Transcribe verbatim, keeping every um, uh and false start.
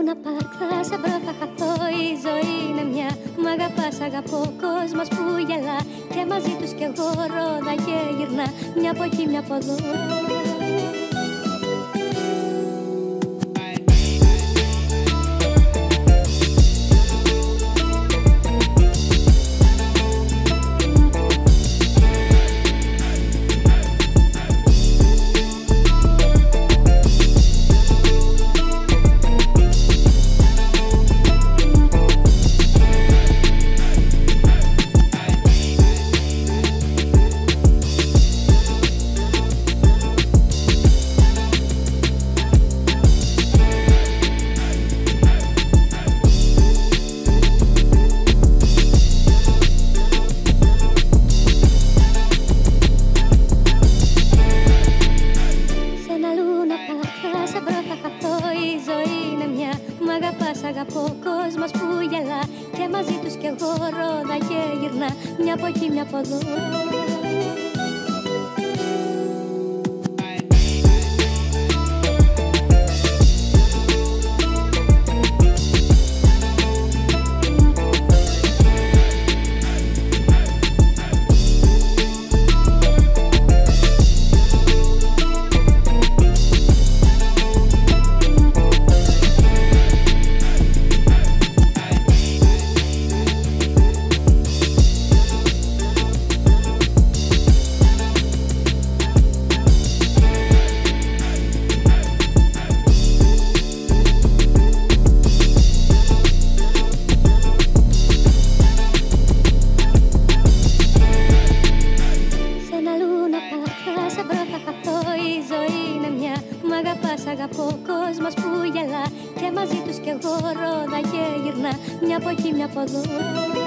λούνα παρκ, θα σε βρω, θα χαθώ. Η ζωή είναι μια, μ' αγαπάς, αγαπώ. Κόσμος που γελά και μαζί τους κι εγώ ρόδα και γυρνά. Μια από εκεί, μια από εδώ. Μ' αγαπάς, αγαπώ. Κόσμος που γελά και μαζί τους κι εγώ ρόδα και γυρνά. Μια από εκεί, μια από εδώ. Μ' αγαπάς, αγαπώ. Κόσμος που γελά και μαζί τους κι εγώ ρόδα και γυρνά. Μια από εκεί, μια από εδώ.